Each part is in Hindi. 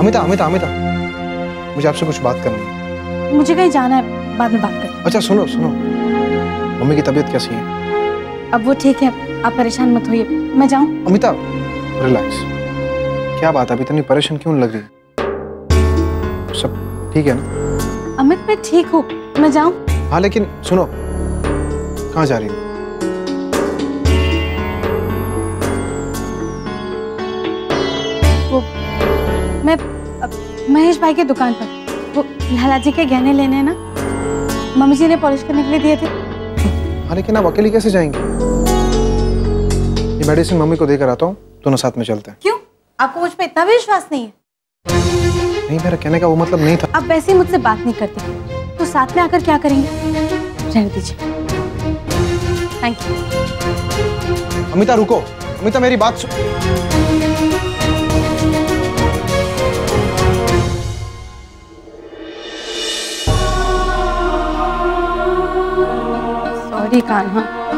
अमिता अमिता अमिता, मुझे आपसे कुछ बात करनी है। मुझे कहीं जाना है, बाद में बात करते हैं। अच्छा सुनो सुनो, मम्मी की तबीयत कैसी है? अब वो ठीक है, आप परेशान मत होइए। मैं जाऊं? अमिता रिलैक्स। क्या बात है, अभी इतनी परेशान क्यों लग रही है? सब ठीक है ना? अमित मैं ठीक हूँ, मैं जाऊं? हाँ लेकिन सुनो, कहाँ जा रही हो? मैं महेश भाई की दुकान पर, वो लालाजी के गहने लेने हैं ना, मम्मी जी ने पॉलिश करने के लिए दिए थे। हाँ लेकिन आप अकेली कैसे जाएंगे? ये मेडिसिन मम्मी को देकर आता हूँ, दोनों साथ में चलते हैं। क्यों, आपको मुझ पे इतना भी विश्वास नहीं है? नहीं, मेरा कहने का वो मतलब नहीं था। आप वैसे ही मुझसे बात नहीं करते तो साथ में आकर क्या करेंगे? रहने दीजिए। Thank you. अमिता रुको, अमिता मेरी बात सुन। सॉरी कान्हा,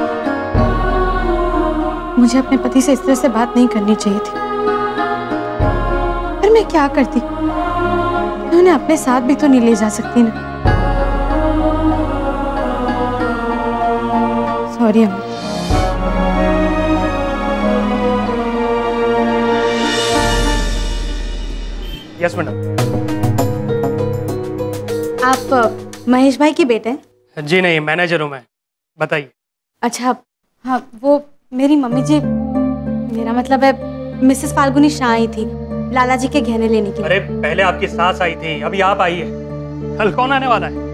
मुझे अपने पति से इस तरह से बात नहीं करनी चाहिए थी, पर मैं क्या करती? उन्हें अपने साथ भी तो नहीं ले जा सकती ना। सॉरी अमित। Yes madam. आप महेश भाई के बेटे हैं? जी नहीं, मैनेजर हूँ मैं। बताइए। अच्छा, हाँ वो मेरी मम्मी जी, मेरा मतलब है मिसेस फाल्गुनी शाह आई थी लालाजी के गहने लेने के लिए। अरे पहले आपकी सास आई थी, अभी आप आई है, कल कौन आने वाला है?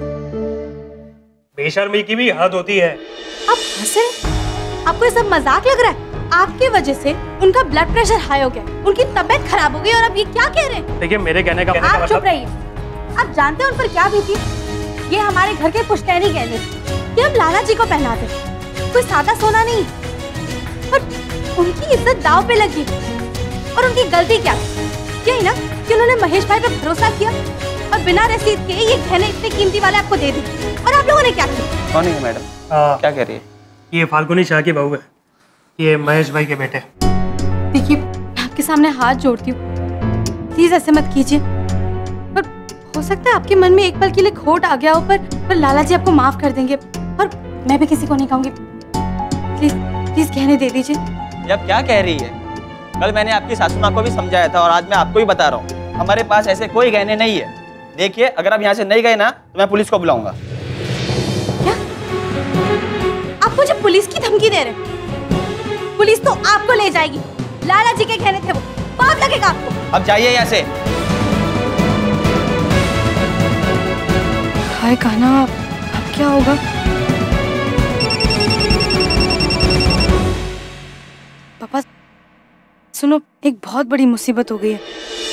बेशर्मी की भी हद होती है। आप हंस रहे? आपको ये सब मजाक लग रहा है? आपकी वजह से उनका ब्लड प्रेशर हाई हो गया, उनकी तबीयत खराब हो गई और आप ये क्या कह रहे हैं? देखिए मेरे कहने का आप मतलब... चुप रहिए। आप जानते हैं उन पर क्या बीती? ये हमारे घर के पुश्तैनी गहने, ये हम लालाजी को पहनाते हैं, कोई सादा सोना नहीं। पर उनकी इज्जत दांव पे लगी और उनकी गलती क्या थी? यही ना कि उन्होंने महेश भाई पे भरोसा किया और बिना रसीद के ये गहने इतने कीमती वाले आपको दे दिए। और आप लोगों ने क्या किया? कौन है मैडम? क्या कह रही है? ये फाल्गुनी शाह की बहू है, ये महेश भाई के बेटे। देखिए मैं आपके सामने हाथ जोड़ती हूँ, प्लीज ऐसे मत कीजिए। पर हो सकता है आपके मन में एक पल के लिए खोट आ गया हो, पर लालाजी आपको माफ कर देंगे और मैं भी किसी को नहीं कहूंगी। प्लीज प्लीज गहने दे दीजिए। ये अब क्या कह रही है? कल मैंने आपकी सासू माँ को भी समझाया था और आज मैं आपको ही बता रहा हूँ, हमारे पास ऐसे कोई गहने नहीं है। देखिए अगर आप यहाँ से नहीं गए ना तो मैं पुलिस को बुलाऊंगा। क्या आप मुझे पुलिस की धमकी दे रहे हैं? पुलिस तो आपको ले जाएगी, लालाजी के गहने थे वो, पाप लगेगा आपको। अब जाइए यहाँ से। हाय कान्हा, अब क्या होगा? पापा सुनो, एक बहुत बड़ी मुसीबत हो गई है।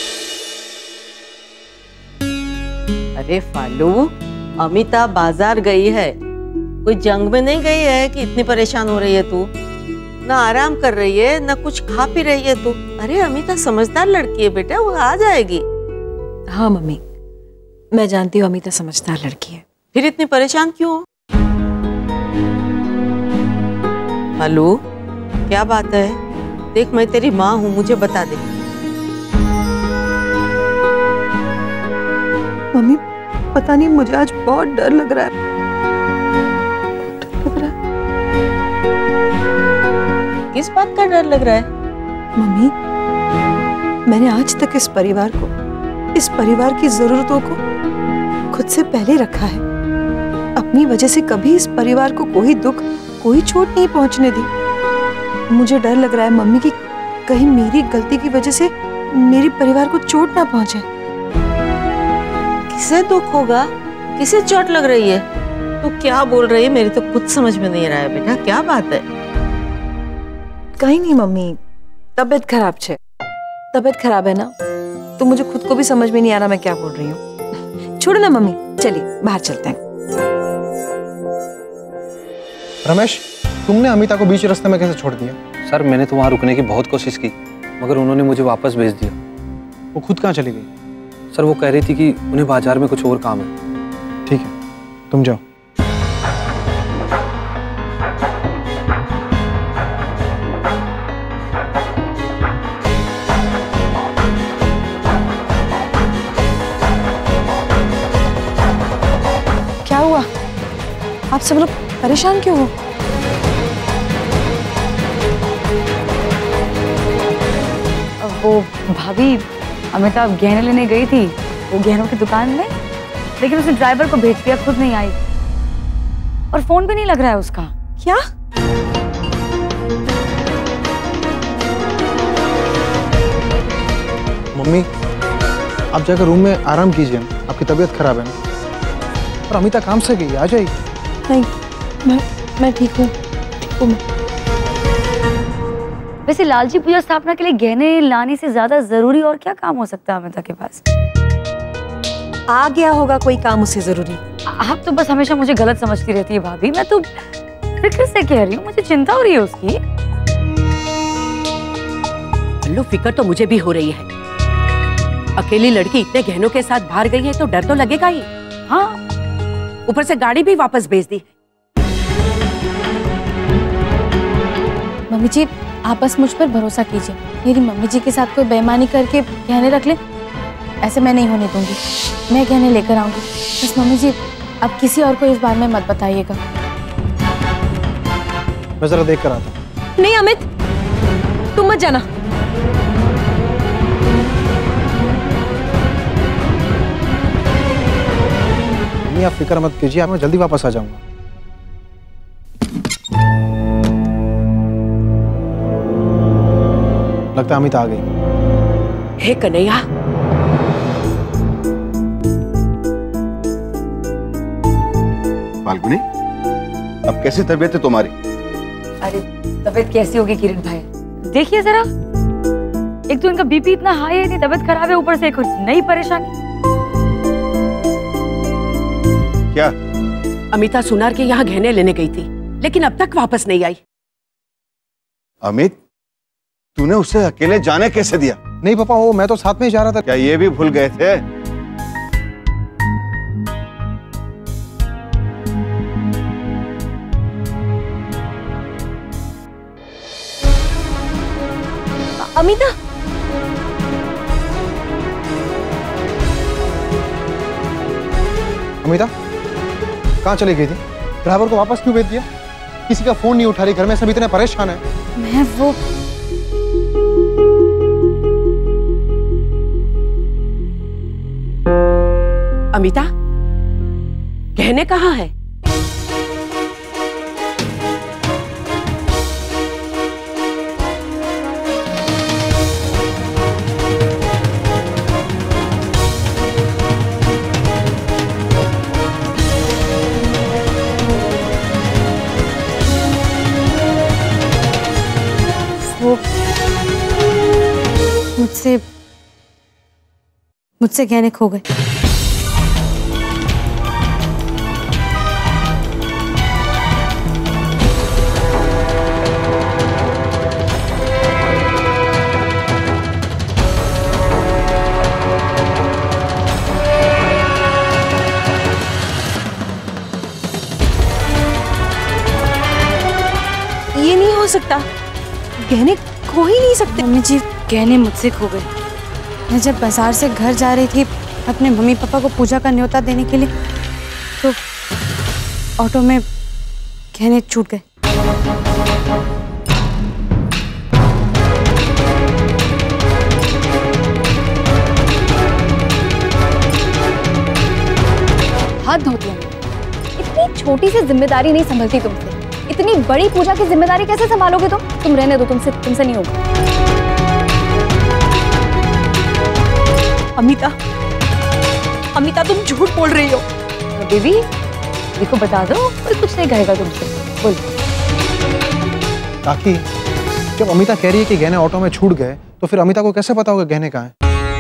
अरे फालू, अमिता बाजार गई है, कोई जंग में नहीं गई है कि इतनी परेशान हो रही है तू? ना आराम कर रही है ना कुछ खा पी रही है तू। अरे अमिता समझदार लड़की है बेटा, वो आ जाएगी। हाँ मम्मी, मैं जानती हूँ अमिता समझदार लड़की है। फिर इतनी परेशान क्यों हो? फालू क्या बात है? देख मैं तेरी माँ हूँ, मुझे बता दे। मम्मी पता नहीं, मुझे आज बहुत डर लग रहा है। किस बात का डर लग रहा है? मम्मी मैंने आज तक इस परिवार की जरूरतों को खुद से पहले रखा है। अपनी वजह से कभी इस परिवार को कोई दुख, कोई चोट नहीं पहुंचने दी। मुझे डर लग रहा है मम्मी कि कहीं मेरी गलती की वजह से मेरे परिवार को चोट ना पहुंचे। किसे दुख होगा? किसे चोट लग रही है? तो क्या बोल रही है? मेरी तो कुछ समझ में नहीं रहा है बेटा, क्या बात है? कहीं नहीं मम्मी, तबीयत खराब है ना, तो मुझे खुद को भी समझ में नहीं आ रहा मैं क्या बोल रही हूँ। छोड़ो ना मम्मी, चलिए बाहर चलते हैं। रमेश, तुमने अमिता को बीच रास्ते में कैसे छोड़ दिया? सर मैंने तो वहाँ रुकने की बहुत कोशिश की, मगर उन्होंने मुझे वापस भेज दिया। वो खुद कहाँ चली गई? सर वो कह रही थी कि उन्हें बाजार में कुछ और काम है। ठीक है, तुम जाओ। आप सब लोग परेशान क्यों हो? वो भाभी, अमिता गहने लेने गई थी वो गहनों की दुकान में, लेकिन उसने ड्राइवर को भेज दिया, खुद नहीं आई और फोन भी नहीं लग रहा है उसका। क्या? मम्मी, आप जाकर रूम में आराम कीजिए ना, आपकी तबीयत खराब है ना। और अमिता काम से गई, आ जाएगी। नहीं, मैं ठीक हूँ। वैसे लालजी पूजा स्थापना के लिए गहने लाने से ज्यादा जरूरी और क्या काम हो सकता है अमिता के पास? आ गया होगा कोई काम उसे जरूरी। आप तो बस हमेशा मुझे गलत समझती रहती है भाभी, मैं तो फिक्र से कह रही हूँ, मुझे चिंता हो रही है उसकी। हेलो, फिक्र तो मुझे भी हो रही है। अकेली लड़की इतने गहनों के साथ बाहर गई है तो डर तो लगेगा ही। हाँ, ऊपर से गाड़ी भी वापस भेज दी। मम्मी जी, आप बस मुझ पर भरोसा कीजिए। मेरी मम्मी जी के साथ कोई बेईमानी करके गहने रख ले, ऐसे मैं नहीं होने दूंगी। मैं गहने लेकर आऊंगी। बस मम्मी जी, अब किसी और को इस बारे में मत बताइएगा। मैं जरा देख कर आता हूँ। नहीं अमित, तुम मत जाना। मम्मी, आप फिक्र मत कीजिए, मैं जल्दी वापस आ जाऊंगा। लगता है अमिता आ गई। हे कन्हैया, फाल्गुनी, अब कैसी तबीयत है तुम्हारी? अरे तबीयत कैसी होगी किरण भाई, देखिए जरा, एक तो इनका बीपी इतना हाई है, नहीं तबीयत खराब है, ऊपर से एक नई परेशानी। क्या? अमिता सुनार के यहाँ गहने लेने गई थी, लेकिन अब तक वापस नहीं आई। अमित, तूने उसे अकेले जाने कैसे दिया? नहीं पापा, वो मैं तो साथ में ही जा रहा था। क्या ये भी भूल गए थे? अमिता, अमिता कहाँ चली गई थी? ड्राइवर को वापस क्यों भेज दिया? किसी का फोन नहीं उठा रही, घर में सब इतने परेशान है। मैं वो अमिता, गहने कहाँ है? मुझसे गहने खो गए। ये नहीं हो सकता, गहने खो ही नहीं सकते। मम्मी जी, गहने मुझसे खो गए। मैं जब बाजार से घर जा रही थी अपने मम्मी पापा को पूजा का न्योता देने के लिए, तो ऑटो में गहने छूट गए। हद होती है, इतनी छोटी सी जिम्मेदारी नहीं संभलती तुमसे। इतनी बड़ी पूजा की जिम्मेदारी कैसे संभालोगे तुम? रहने दो, तुमसे नहीं होगा। अमिता, तुम झूठ बोल रही हो। बेबी, देखो बता दो, कोई कुछ नहीं कहेगा तुमसे। बोल। काकी, जब अमिता कह रही है कि गहने ऑटो में छूट गए, तो फिर अमिता को कैसे पता होगा गहने कहाँ हैं?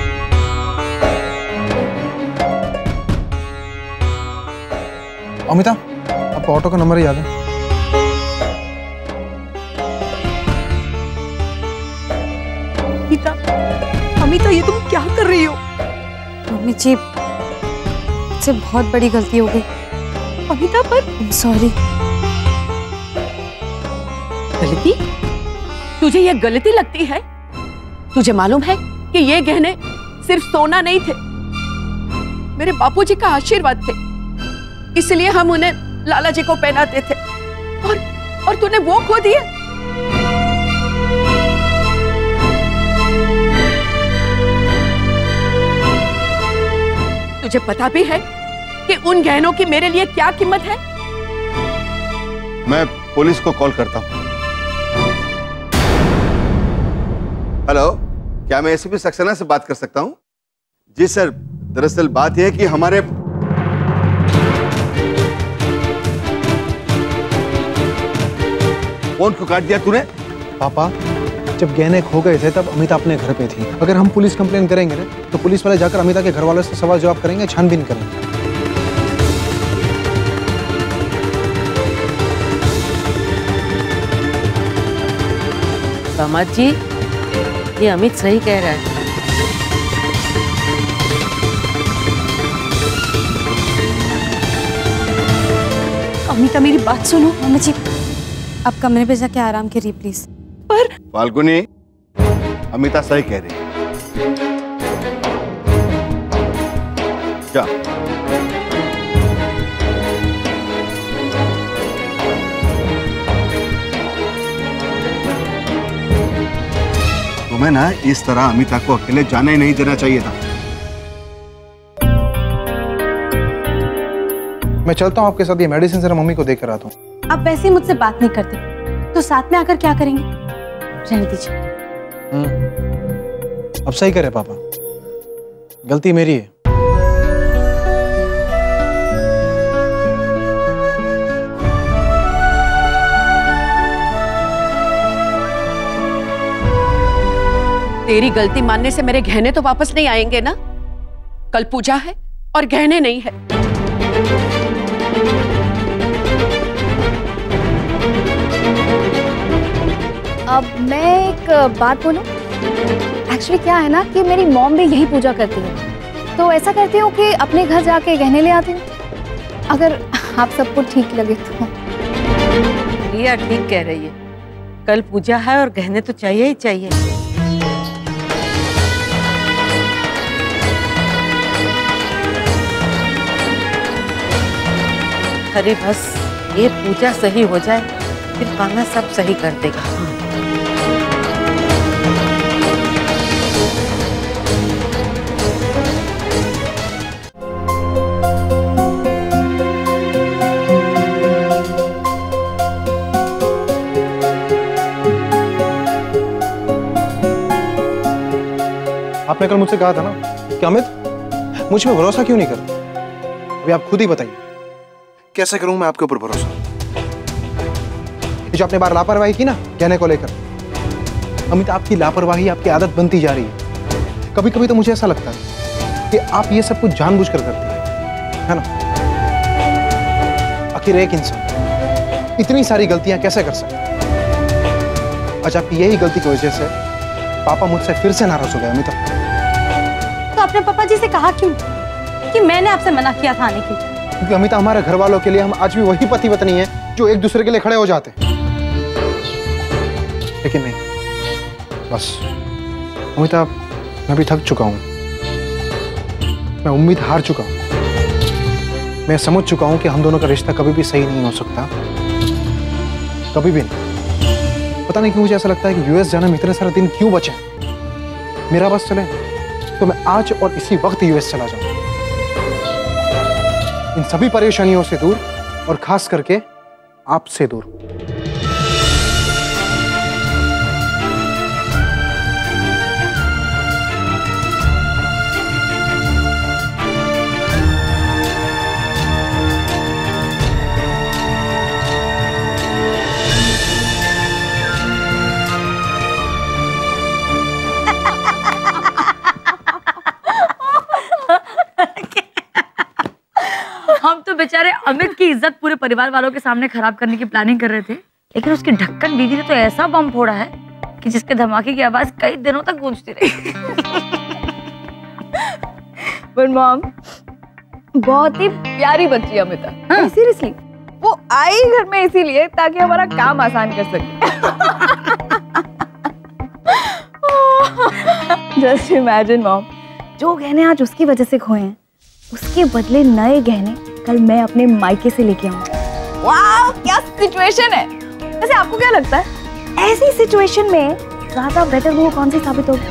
अमिता, आपको ऑटो का नंबर याद है? अमिता, ये तुम क्या कर रही हो? मम्मी जी, मुझसे बहुत बड़ी गलती हो गई। अमिता, पर सॉरी। गलती? तुझे ये गलती लगती है? तुझे मालूम है कि ये गहने सिर्फ सोना नहीं थे, मेरे बापूजी का आशीर्वाद थे, इसलिए हम उन्हें लालाजी को पहनाते थे और तूने वो खो दिए। तुझे पता भी है कि उन गहनों की मेरे लिए क्या कीमत है? मैं पुलिस को कॉल करता हूं। हेलो, क्या मैं एसीपी सक्सेना से बात कर सकता हूं? जी सर, दरअसल बात यह है कि हमारे फोन को काट दिया तूने। पापा, जब गहने खो गए थे तब अमिता अपने घर पे थी। अगर हम पुलिस कंप्लेन करेंगे ना तो पुलिस वाले जाकर अमिता के घर वालों से सवाल जवाब करेंगे, छानबीन करेंगे। दामाद जी, ये अमित सही कह रहा है। अमिता, मेरी बात सुनो। मम्मी जी, आप कमरे पे जाके आराम करिए प्लीज। पर फाल्गुनी, अमिता सही कह रही है। क्या? तुम्हें ना इस तरह अमिता को अकेले जाने ही नहीं देना चाहिए था। मैं चलता हूँ आपके साथ, ये मेडिसिन जरा मम्मी को देकर आता हूँ। आप वैसे ही मुझसे बात नहीं करते तो साथ में आकर क्या करेंगे? रहने दीजिए। अब सही करे पापा, गलती मेरी है। तेरी गलती मानने से मेरे गहने तो वापस नहीं आएंगे ना? कल पूजा है और गहने नहीं है। अब मैं एक बात बोलूं? एक्चुअली क्या है ना कि मेरी मॉम भी यही पूजा करती है, तो ऐसा करती हूँ कि अपने घर जाके गहने ले आती हूँ, अगर आप सबको ठीक लगे तो। रिया ठीक कह रही है, कल पूजा है और गहने तो चाहिए ही चाहिए। अरे बस ये पूजा सही हो जाए, फिर खाना सब सही कर देगा। आपने कल मुझसे कहा था ना कि अमित मुझ पे भरोसा क्यों नहीं करते? अभी आप खुद ही बताइए, कैसे करूं मैं आपके ऊपर भरोसा? जो आपने बार लापरवाही की ना गहने को लेकर, अमित आपकी लापरवाही आपकी आदत बनती जा रही है। कभी कभी तो मुझे ऐसा लगता है कि आप ये सब कुछ जानबूझकर करती है ना? आखिर एक इंसान इतनी सारी गलतियां कैसे कर सकता है? आज आपकी यही गलती की वजह से पापा मुझसे फिर से नाराज हो गए। अमिता, तो आपने पापा जी से कहा क्यों कि मैंने आपसे मना किया था आने के? क्योंकि अमिता, हमारे घर वालों के लिए हम आज भी वही पति पत्नी हैं जो एक दूसरे के लिए खड़े हो जाते हैं। लेकिन नहीं, बस अमिता, मैं भी थक चुका हूं। मैं उम्मीद हार चुका हूं। मैं समझ चुका हूं कि हम दोनों का रिश्ता कभी भी सही नहीं हो सकता, कभी भी नहीं। पता नहीं क्यों मुझे ऐसा लगता है कि यूएस जाने में इतने सारे दिन क्यों बचे। मेरा बस चले तो मैं आज और इसी वक्त यूएस चला जाऊं, इन सभी परेशानियों से दूर और खास करके आपसे दूर। हम तो बेचारे अमित की इज्जत पूरे परिवार वालों के सामने खराब करने की प्लानिंग कर रहे थे, लेकिन उसकी ढक्कन दीदी ने तो ऐसा बम फोड़ा है कि जिसके धमाके की आवाज कई दिनों तक गूंजती रही। पर मॉम, बहुत ही प्यारी बच्ची अमिता। हाँ? सीरियसली, वो आई घर में इसीलिए ताकि हमारा काम आसान कर सके। जस्ट इमेजिन मॉम, जो गहने आज उसकी वजह से खोए हैं, उसके बदले नए गहने कल मैं अपने मायके से लेके आऊंगी। वाह क्या सिचुएशन है। वैसे आपको क्या लगता है ऐसी सिचुएशन में ज्यादा बेटर वो कौन सी साबित होगी?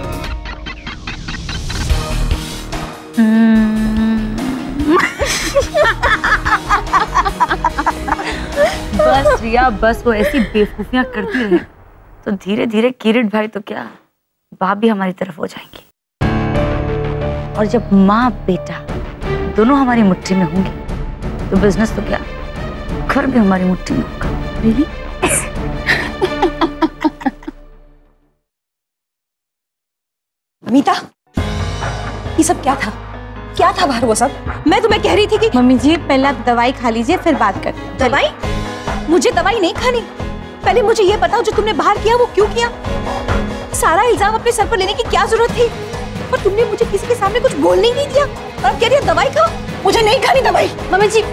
बस रिया बस, वो ऐसी बेवकूफियां करती रहे तो धीरे धीरे किरीट भाई तो क्या बाप भी हमारी तरफ हो जाएंगे। और जब माँ बेटा दोनों हमारी मुट्ठी में होंगे तो बिजनेस तो क्या घर भी हमारी मुट्ठी में होगा। Really? अमीता, ये सब क्या था? क्या था बाहर वो सब? मैं तुम्हें कह रही थी कि मम्मी जी पहले आप दवाई खा लीजिए फिर बात करते हैं। दवाई? मुझे दवाई नहीं खानी। पहले मुझे ये बताओ जो तुमने बाहर किया वो क्यों किया? सारा इल्जाम अपने सर पर लेने की क्या जरूरत थी? और तुमने मुझे किसी के सामने कुछ बोलने ही नहीं दिया और अब कह रही है दवाई खाओ। मुझे नहीं खानी दवाई। मम्मी जी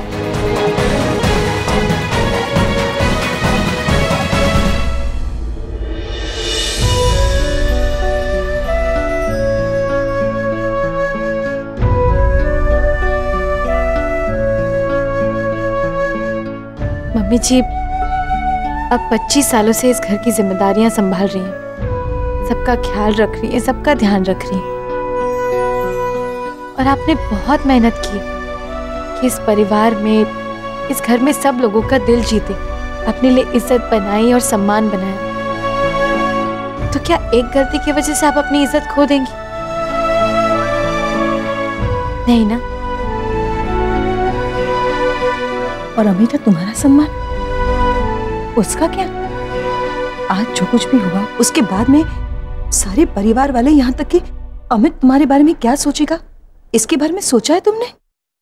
मम्मी जी अब 25 सालों से इस घर की जिम्मेदारियां संभाल रही हैं, सबका ख्याल रख रही हैं, सबका ध्यान रख रही हैं। और आपने बहुत मेहनत की कि इस परिवार में, इस घर में सब लोगों का दिल जीते, अपने लिए इज्जत बनाई और सम्मान बनाया। तो क्या एक गलती की वजह से आप अपनी इज्जत खो देंगी? नहीं ना। और अमीता तुम्हारा सम्मान, उसका क्या? आज जो कुछ भी हुआ उसके बाद में सारे परिवार वाले यहाँ तक कि अमित तुम्हारे बारे में क्या सोचेगा, इसके बारे में सोचा है तुमने?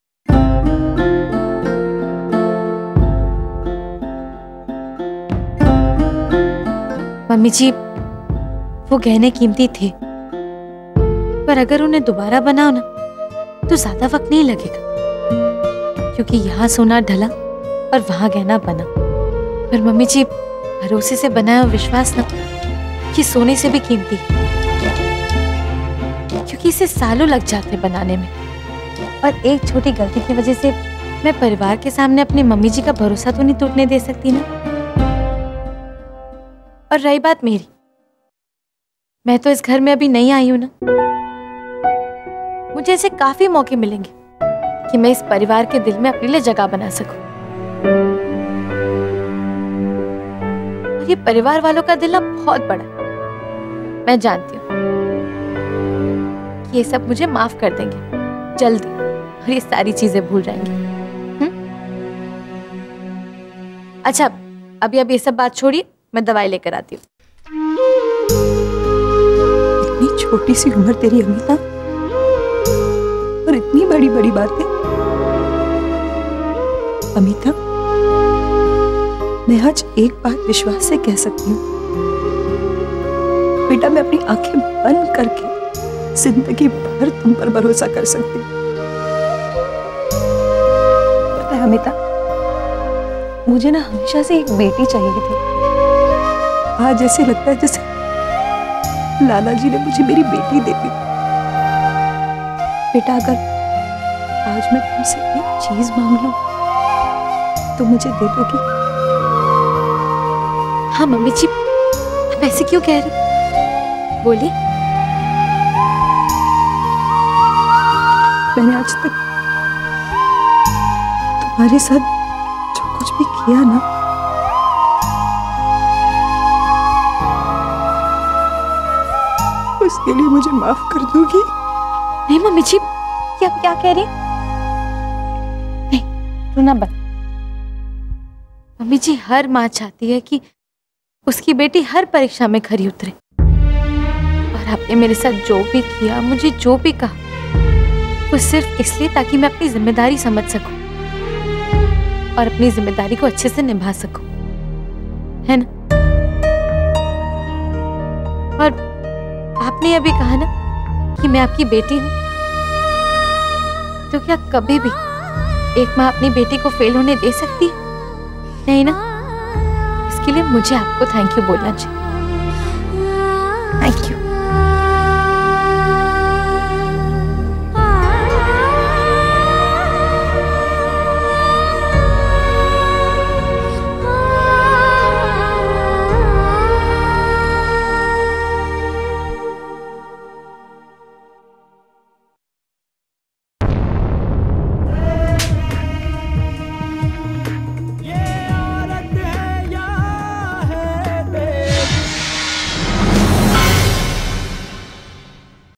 मम्मी जी वो गहने कीमती थे, पर अगर उन्हें दोबारा बनाओ ना तो ज्यादा वक्त नहीं लगेगा, क्योंकि यहाँ सोना ढला और वहां गहना बना। पर मम्मी जी भरोसे से बनाया विश्वास ना कि सोने से भी कीमती है, क्योंकि इसे सालों लग जाते बनाने में। और एक छोटी गलती की वजह से मैं परिवार के सामने अपनी मम्मी जी का भरोसा तो नहीं टूटने दे सकती ना। और रही बात मेरी, मैं तो इस घर में अभी नहीं आई हूं ना। मुझे ऐसे काफी मौके मिलेंगे कि मैं इस परिवार के दिल में अपने लिए जगह बना सकूं। और ये परिवार वालों का दिल ना बहुत बड़ा है, मैं जानती हूँ कि ये सब मुझे माफ कर देंगे जल्दी और ये सारी चीजें भूल जाएंगे। अच्छा अब ये सब बात छोड़िए, मैं दवाई लेकर आती हूँ। इतनी छोटी सी उम्र तेरी अमीता, और इतनी बड़ी बड़ी बातें। अमीता, मैं आज एक बात विश्वास से कह सकती हूँ, बेटा मैं अपनी आंखें बंद करके जिंदगी भर तुम पर भरोसा कर सकती हूँ। पता है अमीता, मुझे ना हमेशा से एक बेटी चाहिए थी। आज ऐसे लगता है जैसे लालाजी ने मुझे मेरी बेटी दे दी। बेटा अगर आज मैं तुमसे एक चीज मांग लूं तो मुझे दे दोगी? हाँ मम्मी जी, आप ऐसे क्यों कह रही? बोलिए। मैंने आज तक तुम्हारे साथ जो कुछ भी किया ना, उसके लिए मुझे माफ कर दोगी? नहीं मम्मी जी, ये आप क्या कह रही? नहीं, रोना बंद। मम्मी जी, हर माँ चाहती है कि उसकी बेटी हर परीक्षा में खरी उतरे। और आपने मेरे साथ जो भी किया, मुझे जो भी कहा, वो सिर्फ इसलिए ताकि मैं अपनी जिम्मेदारी समझ सकूं और अपनी जिम्मेदारी को अच्छे से निभा सकूं, है ना? और आपने अभी कहा ना कि मैं आपकी बेटी हूं, तो क्या कभी भी एक माँ अपनी बेटी को फेल होने दे सकती है? नहीं ना। इसके लिए मुझे आपको थैंक यू बोलना चाहिए। Thank you.